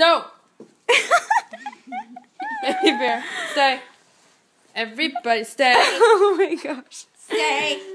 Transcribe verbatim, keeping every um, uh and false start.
No! Baby bear, stay. Everybody stay. Oh my gosh. Stay.